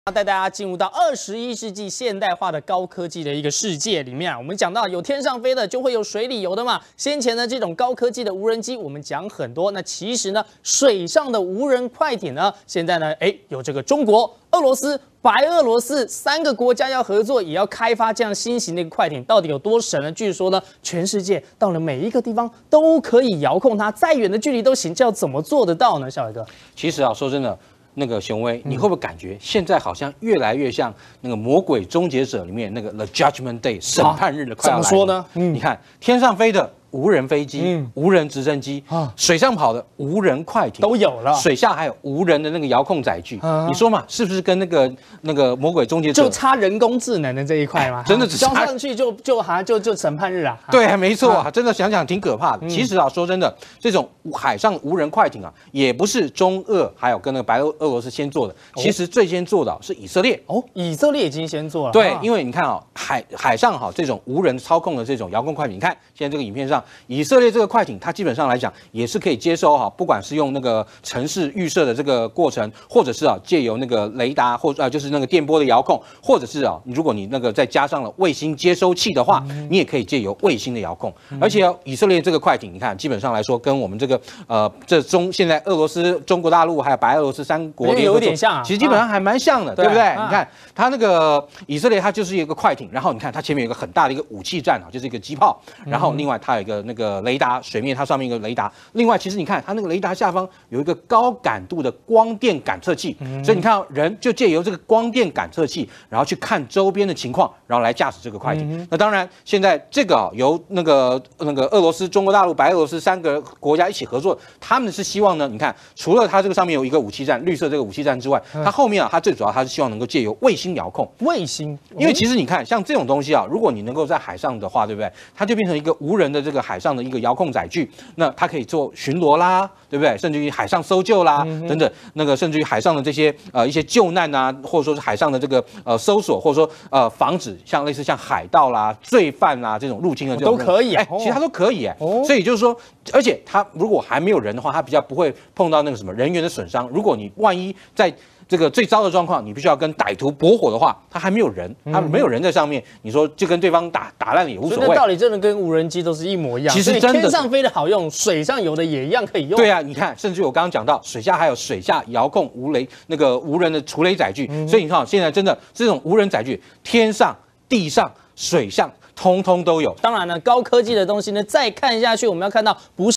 带大家进入到21世纪现代化的高科技的一个世界里面啊，我们讲到有天上飞的，就会有水里游的嘛。先前呢，这种高科技的无人机，我们讲很多。那其实呢，水上的无人快艇呢，现在呢，有这个中国、俄罗斯、白俄罗斯3个国家要合作，也要开发这样新型的一个快艇，到底有多神呢？据说呢，全世界到了每一个地方都可以遥控它，再远的距离都行，这要怎么做得到呢？小伟哥， 其实啊，说真的。那个雄威，你会不会感觉现在好像越来越像那个《魔鬼终结者》里面那个 The Judgment Day 审判日的快要来了？ 怎么说呢？ 你看天上飞的无人飞机、无人直升机，水上跑的无人快艇都有了， 水下还有无人的那个遥控载具。你说嘛，是不是跟那个《魔鬼终结者》 就差人工智能的这一块吗？ 真的只交上去就审判日啊？ 对，没错啊，真的想想挺可怕的。其实啊，说真的，这种海上无人快艇啊，也不是中俄还有跟那个白俄罗斯先做的，其实最先做的是以色列。 哦，以色列已经先做了。 对，因为你看啊，海上哈这种无人操控的这种遥控快艇，你看现在这个影片上，以色列这个快艇，它基本上来讲也是可以接收哈，不管是用那个城市预设的这个过程，或者是啊借由那个雷达或就是那个电波的遥控，或者是啊如果你那个再加上了卫星接收器的话，你也可以借由卫星的遥控。而且以色列这个快艇，你看基本上来说跟我们这个现在俄罗斯、中国大陆还有白俄罗斯3国有点像啊， 其实基本上还蛮像的，对不对？你看它那个以色列，它就是一个快艇，然后你看它前面有一个很大的一个武器站啊，就是一个机炮，然后另外它有一个那个雷达，水面它上面一个雷达，另外其实你看它那个雷达下方有一个高感度的光电感测器，所以你看人就借由这个光电感测器，然后去看周边的情况，然后来驾驶这个快艇。那当然现在这个由那个俄罗斯、中国大陆、白俄罗斯3个国家一起合作，他们是希望呢，你看除了它这个上面有一个武器站，绿色这个武器站之外，它后面啊，它最主要它是希望能够借由卫星遥控。 卫星， 因为其实你看，像这种东西啊，如果你能够在海上的话，对不对？它就变成一个无人的这个海上的一个遥控载具，那它可以做巡逻啦，对不对？甚至于海上搜救啦，等等，那个甚至于海上的这些一些救难啊，或者说是海上的这个搜索，或者说防止像类似像海盗啦、罪犯啦这种入侵的这种都可以。 其实它都可以所以就是说，而且它如果还没有人的话，它比较不会碰到那个什么人员的损伤。如果你万一在这个最糟的状况，你必须要跟歹徒搏火的话，他还没有人，他没有人在上面，你说就跟对方打烂了也无所谓。 那道理真的跟无人机都是一模一样。 其实真的， 天上飞的好用，水上游的也一样可以用。 对啊，你看，甚至我刚刚讲到，水下还有水下遥控无人的除雷载具，所以你看，现在真的这种无人载具，天上、地上、水上，通通都有。 当然呢，高科技的东西呢，再看下去，我们要看到不是。